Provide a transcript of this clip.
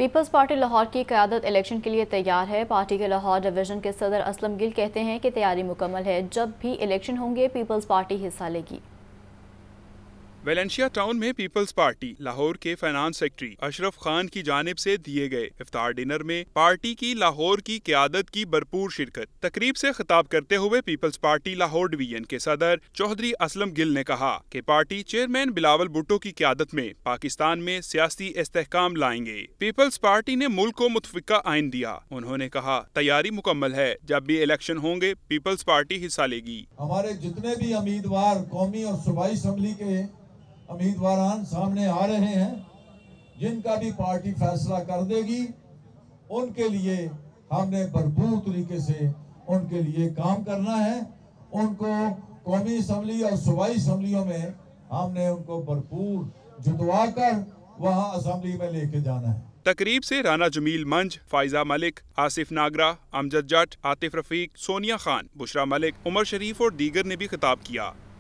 Peoples Party Lahore की क़यादत election के लिए तैयार है। पार्टी के लाहौर डिवीज़न के सदर असलम गिल कहते हैं कि तैयारी मुकम्मल है, जब भी इलेक्शन होंगे पीपल्स पार्टी हिस्सा लेगी। वेलेंशिया टाउन में पीपल्स पार्टी लाहौर के फाइनेंस सेक्रेटरी अशरफ खान की जानिब से दिए गए इफ्तार डिनर में पार्टी की लाहौर की क़यादत की भरपूर शिरकत। तकरीब से खिताब करते हुए पीपल्स पार्टी लाहौर डिवीजन के सदर चौधरी असलम गिल ने कहा कि पार्टी चेयरमैन बिलावल भुट्टो की क़यादत में पाकिस्तान में सियासी इस्तेहकाम लाएंगे। पीपल्स पार्टी ने मुल्क को मुतफिका आइन दिया। उन्होंने कहा तैयारी मुकम्मल है, जब भी इलेक्शन होंगे पीपल्स पार्टी हिस्सा लेगी। हमारे जितने भी उम्मीदवार कौमी और सूबाई असम्बली के उम्मीदवार सामने आ रहे हैं, जिनका भी पार्टी फैसला कर देगी, उनके लिए हमने भरपूर तरीके से उनके लिए काम करना है। उनको कौमी असम्बली और सूबाई असम्बलियों में हमने उनको भरपूर जुटवा कर वहां असम्बली में लेके जाना है। तकरीब से राना जमील मंज, फाइजा मलिक, आसिफ नागरा, अमजद जट, आतिफ रफीक, सोनिया खान, बुशरा मलिक, उमर शरीफ और दीगर ने भी खिताब किया।